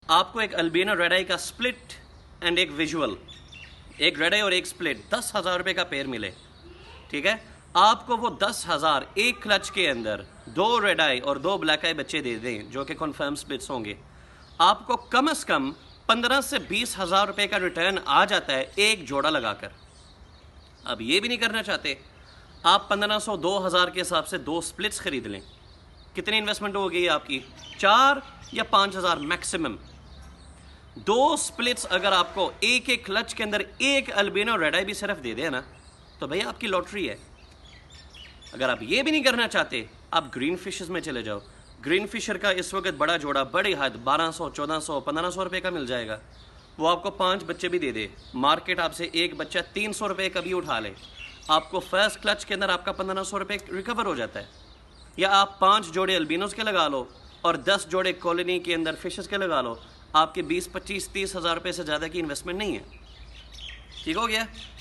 आपको एक albino red eye का स्प्लिट एंड एक विजुअल, एक रेड आई और एक स्प्लिट 10,000 रुपये का पेयर मिले, ठीक है, आपको वो 10,000 एक क्लच के अंदर 2 रेड आई और 2 ब्लैक आई बच्चे दे दें जो कि कन्फर्म स्प्लिट्स होंगे, आपको कम से कम 15 से 20,000 रुपये का रिटर्न आ जाता है एक जोड़ा लगाकर। अब ये भी नहीं करना चाहते, आप 1500 2000 के हिसाब से 2 स्प्लिट्स खरीद लें। कितनी इन्वेस्टमेंट हो गई आपकी? 4 या 5,000 मैक्सिमम। 2 स्प्लिट्स अगर आपको एक एक क्लच के अंदर एक अल्बिनो रेड आई भी सिर्फ दे दे ना, तो भैया आपकी लॉटरी है। अगर आप ये भी नहीं करना चाहते, आप ग्रीन फिशेस में चले जाओ। ग्रीन फिशर का इस वक्त बड़ा जोड़ा बड़ी हद 1200 1400 1500 रुपये का मिल जाएगा। वो आपको 5 बच्चे भी दे दे, मार्केट आपसे एक बच्चा 300 रुपये का भी उठा ले, आपको फर्स्ट क्लच के अंदर आपका 1500 रुपये रिकवर हो जाता है। या आप 5 जोड़े अल्बिनोस के लगा लो और 10 जोड़े कॉलोनी के अंदर फिशेस के लगा लो, आपके 20 25 30 हज़ार रुपये से ज़्यादा की इन्वेस्टमेंट नहीं है। ठीक हो गया।